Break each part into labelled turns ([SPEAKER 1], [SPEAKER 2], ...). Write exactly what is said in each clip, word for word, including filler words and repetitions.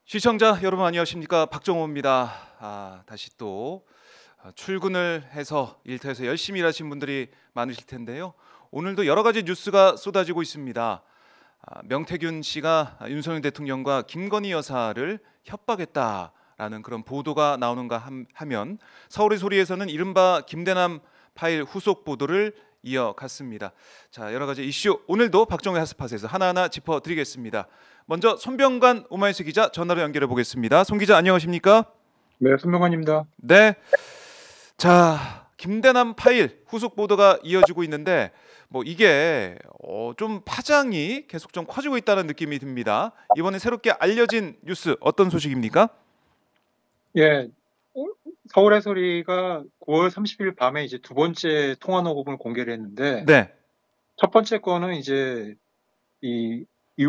[SPEAKER 1] 시청자 여러분 안녕하십니까, 박정호입니다. 아, 다시 또 아, 출근을 해서 일터에서 열심히 일하신 분들이 많으실 텐데요. 오늘도 여러 가지 뉴스가 쏟아지고 있습니다. 아, 명태균 씨가 윤석열 대통령과 김건희 여사를 협박했다라는 그런 보도가 나오는가 함- 하면 서울의 소리에서는 이른바 김대남 파일 후속 보도를 이어갔습니다. 자, 여러 가지 이슈 오늘도 박정호의 핫스팟에서 하나하나 짚어드리겠습니다. 먼저 손병관 오마이뉴스 기자 전화로 연결해 보겠습니다. 손 기자 안녕하십니까?
[SPEAKER 2] 네, 손명환입니다.
[SPEAKER 1] 네. 자, 김대남 파일 후속 보도가 이어지고 있는데 뭐 이게 어, 좀 파장이 계속 좀 커지고 있다는 느낌이 듭니다. 이번에 새롭게 알려진 뉴스 어떤 소식입니까?
[SPEAKER 2] 예, 어, 서울의 소리가 구월 삼십일 밤에 이제 두 번째 통화 녹음을 공개를 했는데,
[SPEAKER 1] 네.
[SPEAKER 2] 첫 번째 거는 이제 이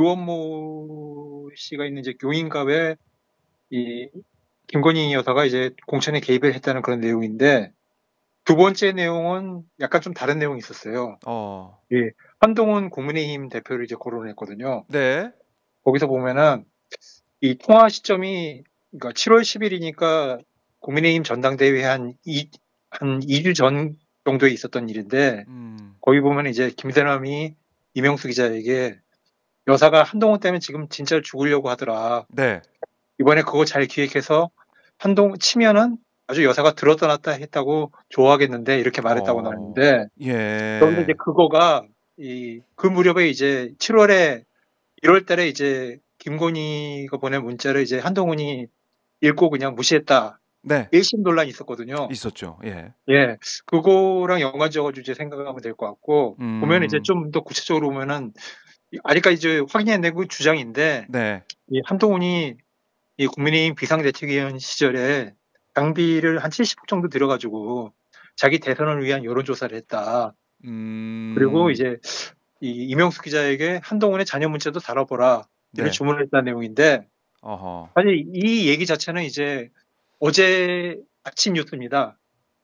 [SPEAKER 2] 이원모 씨가 있는 이제 교인갑에 이 김건희 여사가 이제 공천에 개입을 했다는 그런 내용인데, 두 번째 내용은 약간 좀 다른 내용이 있었어요.
[SPEAKER 1] 어.
[SPEAKER 2] 예, 한동훈 국민의힘 대표를 이제 거론했거든요.
[SPEAKER 1] 네.
[SPEAKER 2] 거기서 보면은 이 통화 시점이 그러니까 칠월 십일이니까 국민의힘 전당대회 한 이, 한 이 주 전 정도에 있었던 일인데,
[SPEAKER 1] 음.
[SPEAKER 2] 거기 보면 이제 김대남이 이명수 기자에게 여사가 한동훈 때문에 지금 진짜 죽으려고 하더라.
[SPEAKER 1] 네.
[SPEAKER 2] 이번에 그거 잘 기획해서 한동훈 치면은 아주 여사가 들었다 놨다 했다고 좋아하겠는데 이렇게 말했다고
[SPEAKER 1] 어.
[SPEAKER 2] 나왔는데, 그런데 이제
[SPEAKER 1] 예.
[SPEAKER 2] 그거가 이 그 무렵에 이제 칠월에 일월 달에 이제 김건희가 보낸 문자를 이제 한동훈이 읽고 그냥 무시했다.
[SPEAKER 1] 네.
[SPEAKER 2] 일심 논란이 있었거든요.
[SPEAKER 1] 있었죠. 예.
[SPEAKER 2] 예, 그거랑 연관지어가지고 이제 생각하면 될 것 같고, 보면 이제
[SPEAKER 1] 음.
[SPEAKER 2] 좀 더 구체적으로 보면은, 아직까지 이제 확인이 안 되고 주장인데,
[SPEAKER 1] 네.
[SPEAKER 2] 이 한동훈이 이 국민의힘 비상대책위원 시절에 장비를 한 칠십억 정도 들여가지고 자기 대선을 위한 여론조사를 했다. 그리고
[SPEAKER 1] 음.
[SPEAKER 2] 이제 이 이명수 기자에게 한동훈의 자녀 문자도 다뤄보라. 이런
[SPEAKER 1] 네.
[SPEAKER 2] 주문을 했다는 내용인데,
[SPEAKER 1] 어허.
[SPEAKER 2] 사실 이 얘기 자체는 이제 어제 아침 뉴스입니다.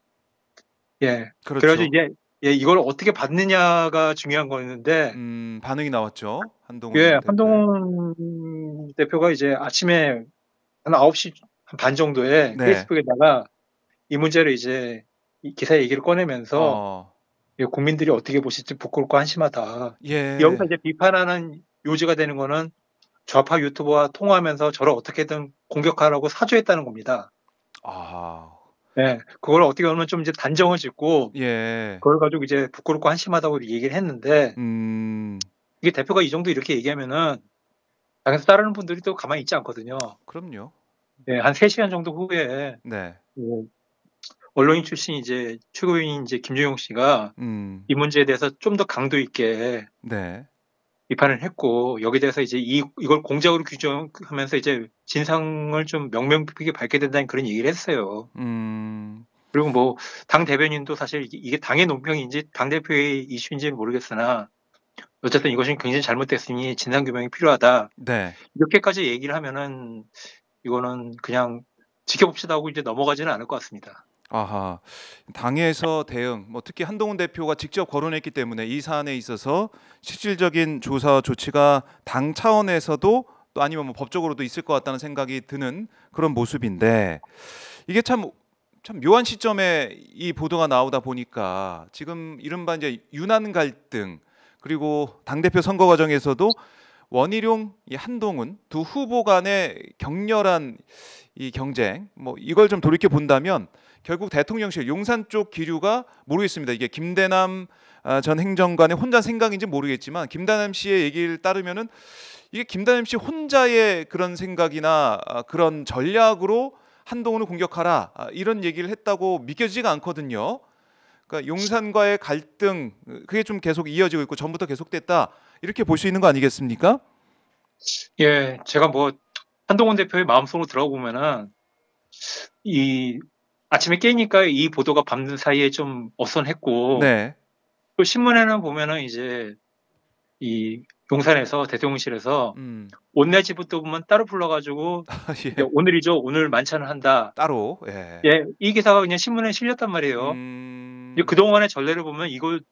[SPEAKER 2] 예. 그래가지고
[SPEAKER 1] 그렇죠.
[SPEAKER 2] 이제 예, 이걸 어떻게 받느냐가 중요한 거였는데,
[SPEAKER 1] 음, 반응이 나왔죠.
[SPEAKER 2] 예,
[SPEAKER 1] 한동훈 대표의.
[SPEAKER 2] 한동훈 대표가 이제 아침에 한 아홉 시 반 정도에
[SPEAKER 1] 네.
[SPEAKER 2] 페이스북에다가 이 문제를 이제 이 기사 얘기를 꺼내면서
[SPEAKER 1] 어.
[SPEAKER 2] 이 국민들이 어떻게 보실지 부끄럽고 한심하다. 여기서
[SPEAKER 1] 예.
[SPEAKER 2] 이제 비판하는 요지가 되는 거는 좌파 유튜버와 통화하면서 저를 어떻게든 공격하라고 사주했다는 겁니다.
[SPEAKER 1] 아.
[SPEAKER 2] 예, 그걸 어떻게 보면 좀 이제 단정을 짓고
[SPEAKER 1] 예.
[SPEAKER 2] 그걸 가지고 이제 부끄럽고 한심하다고 얘기를 했는데,
[SPEAKER 1] 음.
[SPEAKER 2] 이게 대표가 이 정도 이렇게 얘기하면은 당에서 따르는 분들이 또 가만히 있지 않거든요.
[SPEAKER 1] 그럼요.
[SPEAKER 2] 예, 한 세 시간 정도 후에
[SPEAKER 1] 네.
[SPEAKER 2] 그 언론인 출신 이제 최고위인 이제 김종용 씨가
[SPEAKER 1] 음.
[SPEAKER 2] 이 문제에 대해서 좀 더 강도 있게
[SPEAKER 1] 네.
[SPEAKER 2] 비판을 했고, 여기에 대해서 이제 이 이걸 공작으로 규정하면서 이제 진상을 좀 명명백백히 밝게 된다는 그런 얘기를 했어요.
[SPEAKER 1] 음.
[SPEAKER 2] 그리고 뭐 당 대변인도 사실 이게, 이게 당의 논평인지 당 대표의 이슈인지는 모르겠으나 어쨌든 이것이 굉장히 잘못됐으니 진상 규명이 필요하다.
[SPEAKER 1] 네.
[SPEAKER 2] 이렇게까지 얘기를 하면은 이거는 그냥 지켜봅시다 하고 이제 넘어가지는 않을 것 같습니다.
[SPEAKER 1] 아하. 당에서 대응, 뭐 특히 한동훈 대표가 직접 거론했기 때문에 이 사안에 있어서 실질적인 조사 조치가 당 차원에서도 또 아니면 뭐 법적으로도 있을 것 같다는 생각이 드는 그런 모습인데, 이게 참 참 묘한 시점에 이 보도가 나오다 보니까 지금 이른바 이제 윤한 갈등, 그리고 당대표 선거 과정에서도 원희룡, 이 한동훈 두 후보 간의 격렬한 이 경쟁, 뭐 이걸 좀 돌이켜 본다면 결국 대통령실 용산 쪽 기류가 모르겠습니다. 이게 김대남 아, 전 행정관의 혼자 생각인지 모르겠지만 김대남 씨의 얘기를 따르면은 이게 김대남 씨 혼자의 그런 생각이나 아, 그런 전략으로 한동훈을 공격하라, 아, 이런 얘기를 했다고 믿겨지지가 않거든요. 그러니까 용산과의 갈등, 그게 좀 계속 이어지고 있고 전부터 계속됐다, 이렇게 볼 수 있는 거 아니겠습니까?
[SPEAKER 2] 예, 제가 뭐 한동훈 대표의 마음속으로 들어가 보면은 이 아침에 깨니까 이 보도가 밤 사이에 좀 어선했고,
[SPEAKER 1] 네.
[SPEAKER 2] 또 신문에는 보면은 이제 이 용산에서 대통령실에서
[SPEAKER 1] 음.
[SPEAKER 2] 온내 지부터 보면 따로 불러가지고 이제
[SPEAKER 1] 예.
[SPEAKER 2] 오늘이죠, 오늘 만찬을 한다.
[SPEAKER 1] 따로. 예.
[SPEAKER 2] 예, 이 기사가 그냥 신문에 실렸단 말이에요. 이제
[SPEAKER 1] 음.
[SPEAKER 2] 그동안의 전례를 보면 이걸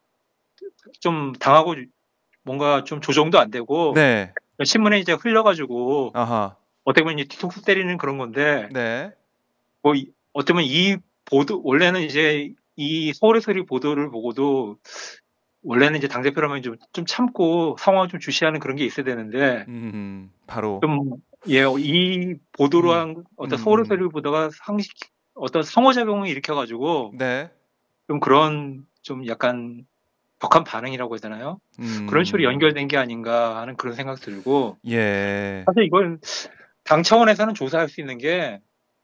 [SPEAKER 2] 좀 당하고 뭔가 좀 조정도 안 되고
[SPEAKER 1] 네.
[SPEAKER 2] 신문에 이제 흘려가지고
[SPEAKER 1] 아하.
[SPEAKER 2] 어떻게 보면 이제 뒤통수 때리는 그런 건데
[SPEAKER 1] 네.
[SPEAKER 2] 뭐 이, 어떻게 보면 이 보도 원래는 이제 이 서울의 소리 보도를 보고도 원래는 이제 당대표라면 좀, 좀 참고 상황을 좀 주시하는 그런 게 있어야 되는데
[SPEAKER 1] 음, 바로.
[SPEAKER 2] 좀 예, 이 보도로
[SPEAKER 1] 음,
[SPEAKER 2] 한
[SPEAKER 1] 음,
[SPEAKER 2] 어떤 서울의
[SPEAKER 1] 음.
[SPEAKER 2] 소리 보도가 상식 어떤 상호작용을 일으켜가지고
[SPEAKER 1] 네.
[SPEAKER 2] 좀 그런 좀 약간 격한 반응이라고 해야 되나요? 그런 식으로
[SPEAKER 1] 음,
[SPEAKER 2] 연결된 게 아닌가 하는 그런 생각 들고
[SPEAKER 1] 예.
[SPEAKER 2] 사실 이건 당 차원에서는 조사할 수 있는 게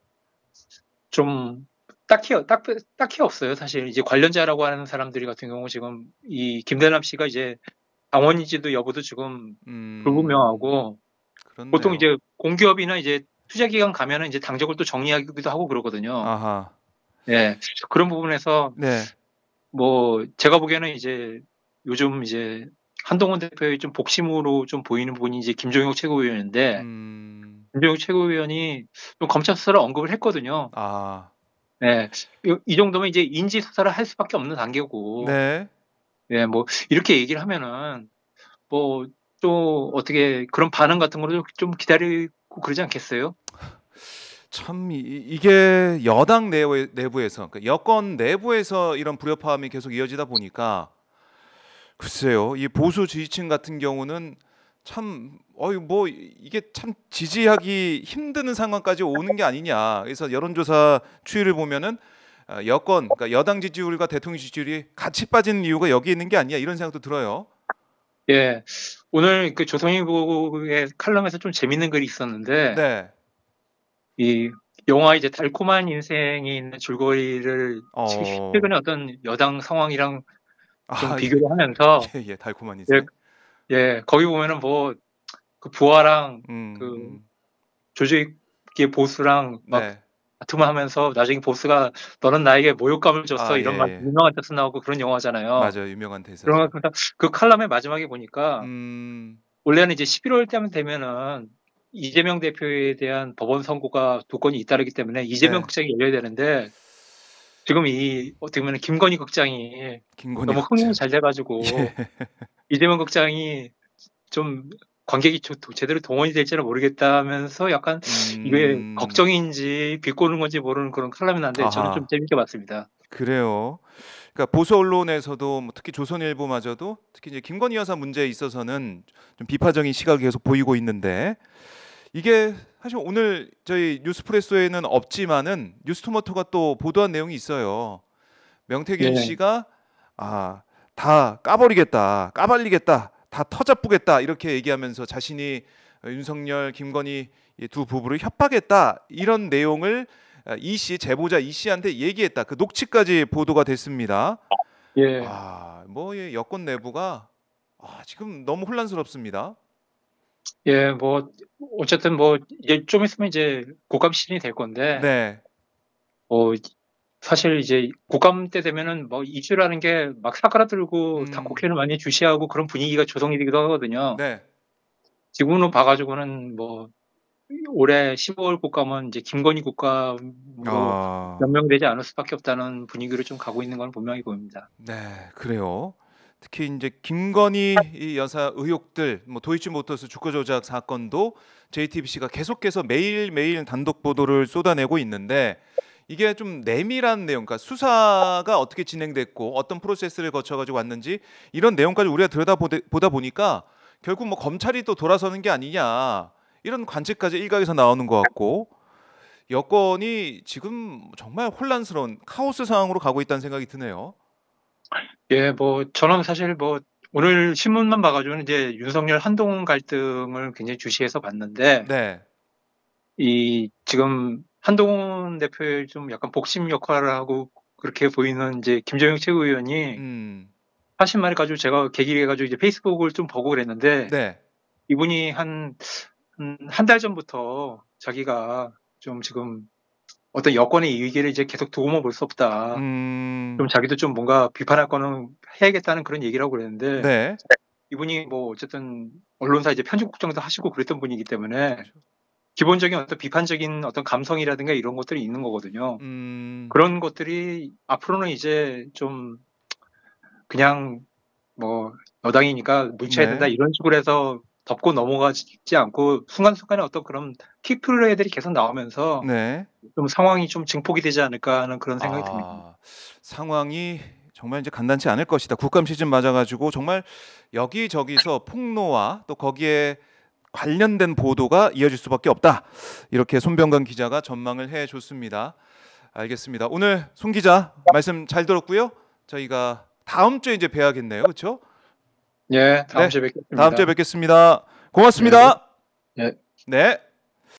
[SPEAKER 2] 좀 딱히 딱, 딱히 없어요. 사실 이제 관련자라고 하는 사람들이 같은 경우 지금 이 김대남 씨가 이제 당원인지도 여부도 지금
[SPEAKER 1] 음,
[SPEAKER 2] 불분명하고 보통
[SPEAKER 1] 그렇네요.
[SPEAKER 2] 이제 공기업이나 이제 투자기관 가면은 이제 당적을 또 정리하기도 하고 그러거든요.
[SPEAKER 1] 아하.
[SPEAKER 2] 예. 그런 부분에서
[SPEAKER 1] 네.
[SPEAKER 2] 뭐 제가 보기에는 이제 요즘 이제 한동훈 대표의 좀 복심으로 좀 보이는 분이 이제 김종혁 최고위원인데
[SPEAKER 1] 음,
[SPEAKER 2] 김종혁 최고위원이 좀 검찰 수사를 언급을 했거든요.
[SPEAKER 1] 아,
[SPEAKER 2] 네. 이, 이 정도면 이제 인지 수사를 할 수밖에 없는 단계고,
[SPEAKER 1] 네.
[SPEAKER 2] 예, 뭐 이렇게 얘기를 하면은 뭐 또 어떻게 그런 반응 같은 거를 좀 기다리고 그러지 않겠어요?
[SPEAKER 1] 참 이, 이게 여당 내부, 내부에서 그러니까 여권 내부에서 이런 불협화음이 계속 이어지다 보니까 글쎄요, 이 보수 지지층 같은 경우는 참 어이 뭐 이게 참 지지하기 힘든 상황까지 오는 게 아니냐. 그래서 여론조사 추이를 보면은 어, 여권, 그러니까 여당 지지율과 대통령 지지율이 같이 빠지는 이유가 여기 있는 게 아니냐 이런 생각도 들어요.
[SPEAKER 2] 예. 오늘 그 조선일보의 칼럼에서 좀 재밌는 글이 있었는데,
[SPEAKER 1] 네.
[SPEAKER 2] 이 영화 이제 달콤한 인생이 있는 줄거리를 최-
[SPEAKER 1] 어,
[SPEAKER 2] 최근에 어떤 여당 상황이랑 좀
[SPEAKER 1] 아,
[SPEAKER 2] 비교를 하면서,
[SPEAKER 1] 예, 예, 달콤한
[SPEAKER 2] 예,
[SPEAKER 1] 인생.
[SPEAKER 2] 예, 거기 보면은 뭐, 그 부하랑
[SPEAKER 1] 음,
[SPEAKER 2] 그
[SPEAKER 1] 음,
[SPEAKER 2] 조직의 보스랑 막
[SPEAKER 1] 네.
[SPEAKER 2] 다툼을 하면서 나중에 보스가 너는 나에게 모욕감을 줬어
[SPEAKER 1] 아, 예,
[SPEAKER 2] 이런 말
[SPEAKER 1] 예.
[SPEAKER 2] 유명한 tex트 나오고 그런 영화잖아요.
[SPEAKER 1] 맞아요. 유명한 대사죠.
[SPEAKER 2] 그러면 그 그 칼럼의 마지막에 보니까
[SPEAKER 1] 음,
[SPEAKER 2] 원래는 이제 십일월 때면 되면은 이재명 대표에 대한 법원 선고가 두 건이 잇따르기 때문에 이재명
[SPEAKER 1] 네.
[SPEAKER 2] 극장이 열려야 되는데 지금 이 어떻게 보면 김건희 극장이
[SPEAKER 1] 김건희
[SPEAKER 2] 너무 흥행이
[SPEAKER 1] 극장.
[SPEAKER 2] 잘 돼가지고
[SPEAKER 1] 예.
[SPEAKER 2] 이재명 극장이 좀 관객이 조- 제대로 동원이 될지는 모르겠다면서 약간 이게
[SPEAKER 1] 음,
[SPEAKER 2] 걱정인지 비꼬는 건지 모르는 그런 칼럼이 났는데 저는 좀
[SPEAKER 1] 아하.
[SPEAKER 2] 재밌게 봤습니다.
[SPEAKER 1] 그래요. 그러니까 보수 언론에서도 뭐 특히 조선일보마저도 특히 이제 김건희 여사 문제에 있어서는 좀 비판적인 시각이 계속 보이고 있는데 이게 사실 오늘 저희 뉴스프레소에는 없지만은 뉴스토마토가 또 보도한 내용이 있어요. 명태균
[SPEAKER 2] 예,
[SPEAKER 1] 씨가 아, 다 까버리겠다, 까발리겠다, 다 터잡부겠다 이렇게 얘기하면서 자신이 윤석열, 김건희 이 두 부부를 협박했다 이런 내용을 이 씨 제보자 이 씨한테 얘기했다. 그 녹취까지 보도가 됐습니다.
[SPEAKER 2] 예,
[SPEAKER 1] 아, 뭐 이 여권 내부가 아, 지금 너무 혼란스럽습니다.
[SPEAKER 2] 예, 뭐 어쨌든 뭐 이제 좀 있으면 이제 국감 시즌이 될 건데
[SPEAKER 1] 네,
[SPEAKER 2] 뭐 사실 이제 국감 때 되면은 뭐 이슈라는 게 막 사그라들고 다
[SPEAKER 1] 음,
[SPEAKER 2] 국회를 많이 주시하고 그런 분위기가 조성이 되기도 하거든요.
[SPEAKER 1] 네,
[SPEAKER 2] 지금으로 봐가지고는 뭐 올해 십오월 국감은 이제 김건희 국감으로
[SPEAKER 1] 아,
[SPEAKER 2] 연명되지 않을 수밖에 없다는 분위기로 좀 가고 있는 건 분명히 보입니다.
[SPEAKER 1] 네, 그래요. 특히 이제 김건희 이 여사 의혹들, 뭐 도이치모터스 주가 조작 사건도 제이티비씨가 계속해서 매일 매일 단독 보도를 쏟아내고 있는데 이게 좀 내밀한 내용, 그러니까 수사가 어떻게 진행됐고 어떤 프로세스를 거쳐가지고 왔는지 이런 내용까지 우리가 들여다보다 보니까 결국 뭐 검찰이 또 돌아서는 게 아니냐 이런 관측까지 일각에서 나오는 것 같고 여권이 지금 정말 혼란스러운 카오스 상황으로 가고 있다는 생각이 드네요.
[SPEAKER 2] 예, 뭐 저는 사실 뭐 오늘 신문만 봐가지고는 이제 윤석열 한동훈 갈등을 굉장히 주시해서 봤는데
[SPEAKER 1] 네,
[SPEAKER 2] 이 지금 한동훈 대표의 좀 약간 복심 역할을 하고 그렇게 보이는 이제 김정영 최고위원이
[SPEAKER 1] 음,
[SPEAKER 2] 하신 말을 가지고 제가 계기를 해가지고 이제 페이스북을 좀 보고 그랬는데
[SPEAKER 1] 네,
[SPEAKER 2] 이분이 한 한 달 전부터 자기가 좀 지금 어떤 여권의 위기를 이제 계속 두고만 볼 수 없다.
[SPEAKER 1] 음,
[SPEAKER 2] 좀 자기도 좀 뭔가 비판할 거는 해야겠다는 그런 얘기를 하고 그랬는데
[SPEAKER 1] 네,
[SPEAKER 2] 이분이 뭐 어쨌든 언론사 이제 편집국장도 하시고 그랬던 분이기 때문에
[SPEAKER 1] 그렇죠.
[SPEAKER 2] 기본적인 어떤 비판적인 어떤 감성이라든가 이런 것들이 있는 거거든요.
[SPEAKER 1] 음,
[SPEAKER 2] 그런 것들이 앞으로는 이제 좀 그냥 뭐 여당이니까 뭉쳐야 된다
[SPEAKER 1] 네,
[SPEAKER 2] 이런 식으로 해서 덮고 넘어가지 않고 순간순간에 어떤 그런 킥 플레이들이 계속 나오면서
[SPEAKER 1] 네.
[SPEAKER 2] 좀 상황이 좀 증폭이 되지 않을까 하는 그런 생각이 듭니다.
[SPEAKER 1] 아, 상황이 정말 이제 간단치 않을 것이다. 국감 시즌 맞아가지고 정말 여기저기서 폭로와 또 거기에 관련된 보도가 이어질 수밖에 없다. 이렇게 손병관 기자가 전망을 해줬습니다. 알겠습니다. 오늘 손 기자 말씀 잘 들었고요. 저희가 다음 주에 이제 뵈야겠네요. 그렇죠?
[SPEAKER 2] 예, 다음
[SPEAKER 1] 네,
[SPEAKER 2] 주에 뵙겠습니다.
[SPEAKER 1] 다음 주에 뵙겠습니다. 고맙습니다.
[SPEAKER 2] 예.
[SPEAKER 1] 네.